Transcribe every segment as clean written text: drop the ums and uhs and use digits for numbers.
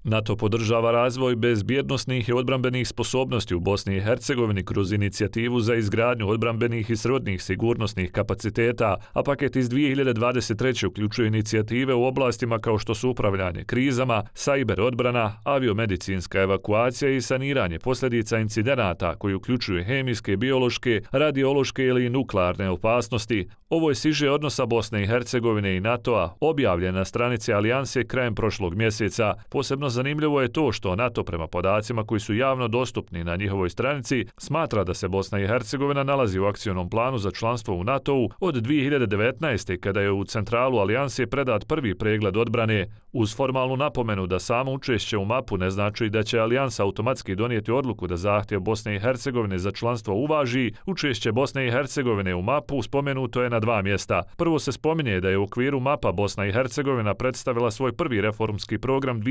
NATO podržava razvoj bezbjednosnih i odbrambenih sposobnosti u Bosni i Hercegovini kroz inicijativu za izgradnju odbrambenih i srodnih sigurnosnih kapaciteta, a paket iz 2023. uključuje inicijative u oblastima kao što su upravljanje krizama, sajber odbrana, aviomedicinska evakuacija i saniranje posljedica incidenata koji uključuju hemijske, biološke, radiološke ili nuklearne opasnosti. Ovo je siže odnosa Bosne i Hercegovine i NATO-a objavljen na stranici Alijanse krajem prošlog mjeseca. Posebno zanimljivo je to što NATO prema podacima koji su javno dostupni na njihovoj stranici smatra da se Bosna i Hercegovina nalazi u akcionom planu za članstvo u NATO-u od 2019. kada je u centralu Alijanse predat prvi pregled odbrane. Uz formalnu napomenu da samo učešće u mapu ne znači da će Alijansa automatski donijeti odluku da zahtjev Bosne i Hercegovine za članstvo uvaži, učešće Bosne i Hercegovine u mapu spomenuto je na 2 mjesta. Prvo se spominje da je u okviru mapa Bosna i Hercegovina predstavila svoj prvi reformski program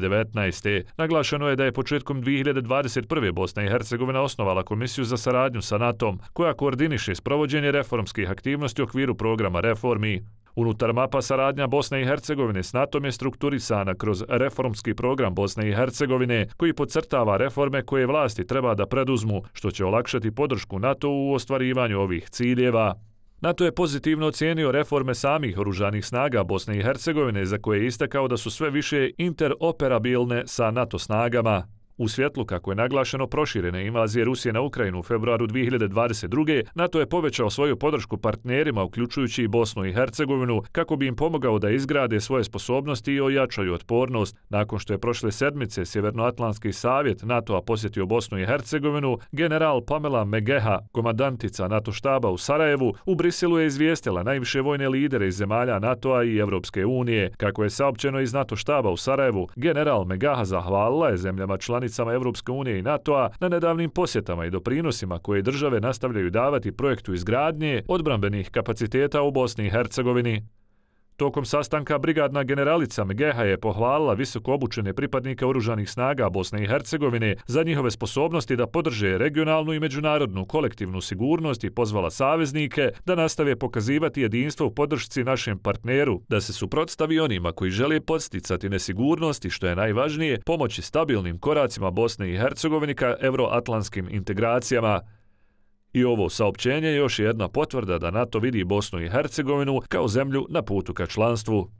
2019. Naglašeno je da je početkom 2021. Bosna i Hercegovina osnovala komisiju za saradnju sa NATO-om, koja koordiniše sprovođenje reformskih aktivnosti u okviru programa reformi. Unutar mapa saradnja Bosne i Hercegovine s NATO-om je strukturisana kroz reformski program Bosne i Hercegovine, koji podcrtava reforme koje vlasti treba da preduzmu, što će olakšati podršku NATO-u u ostvarivanju ovih ciljeva. NATO je pozitivno ocijenio reforme samih oružanih snaga Bosne i Hercegovine, za koje je istakao da su sve više interoperabilne sa NATO snagama. U svjetlu, kako je naglašeno, proširene invazije Rusije na Ukrajinu u februaru 2022. NATO je povećao svoju podršku partnerima, uključujući i Bosnu i Hercegovinu, kako bi im pomogao da izgrade svoje sposobnosti i ojačaju otpornost. Nakon što je prošle sedmice Sjevernoatlantski savjet NATO-a posjetio Bosnu i Hercegovinu, general Pamela Megeha, komandantica NATO štaba u Sarajevu, u Briselu je izvijestila najviše vojne lidere iz zemalja NATO-a i Evropske unije. Kako je saopćeno iz NATO štaba u Sarajevu, general Megeha zahvalila je zemljama članicama Evropske unije i NATO-a na nedavnim posjetama i doprinosima koje države nastavljaju davati projektu izgradnje odbrambenih kapaciteta u Bosni i Hercegovini. Tokom sastanka brigadna generalica Megeha je pohvalila visoko obučene pripadnike oružanih snaga Bosne i Hercegovine za njihove sposobnosti da podrže regionalnu i međunarodnu kolektivnu sigurnost i pozvala saveznike da nastave pokazivati jedinstvo u podršci našem partneru, da se suprotstavi onima koji žele podsticati nesigurnost i, što je najvažnije, pomoći stabilnim koracima Bosne i Hercegovine ka euroatlantskim integracijama. I ovo saopćenje je još jedna potvrda da NATO vidi Bosnu i Hercegovinu kao zemlju na putu ka članstvu.